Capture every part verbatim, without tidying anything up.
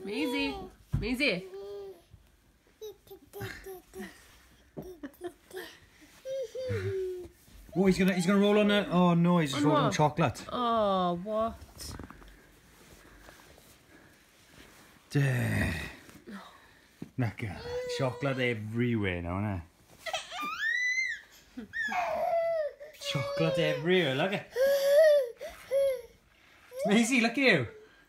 Maisie. Maisie. Oh, he's gonna he's gonna roll on it. Oh no, he's just On rolling what? chocolate. Oh, what? Duh. Look at that. Chocolate everywhere now, isn't it? Chocolate everywhere, look at Maisie, look at you.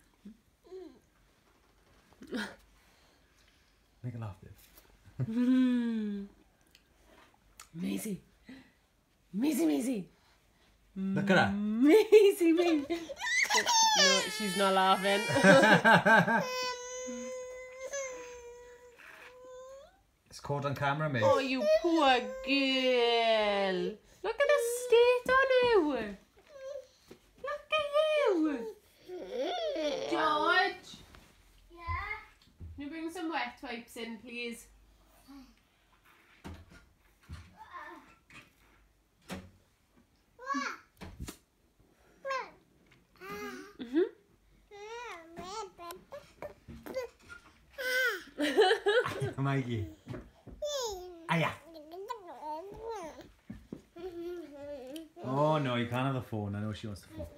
Make a laugh, dude. Mm. Maisie. Maisie, Maisie. Look at her. Maisie, Maisie. No, she's not laughing. It's caught on camera, mate. Oh, you poor girl. Look at the state on you. Look at you. George. Yeah? Can you bring some wet wipes in, please? Mikey. Aya. Oh no, you can't have the phone. I know she wants the phone.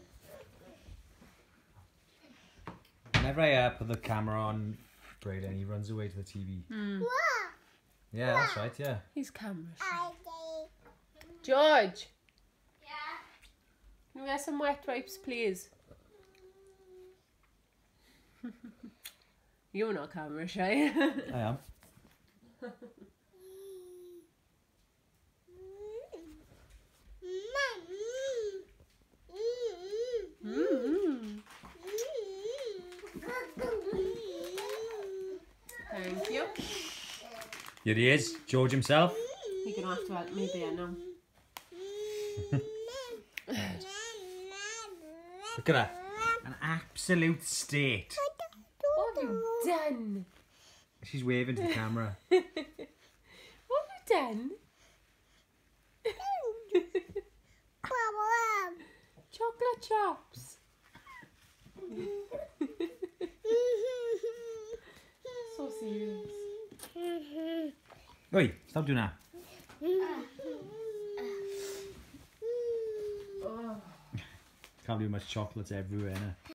Whenever I uh, put the camera on Brayden, he runs away to the T V. Mm. Yeah, that's right, yeah. He's camera shy. George. Yeah? Can we have some wet wipes, please? You're not camera shy. I am. Mm-hmm. Thank you. Here he is, George himself. You're going to have to help me there now. Look at that. An absolute state. What have you done? She's waving to the camera. What have you done? Chocolate chops. So serious. Oi, stop doing that. Oh. Can't do much chocolates everywhere, innit?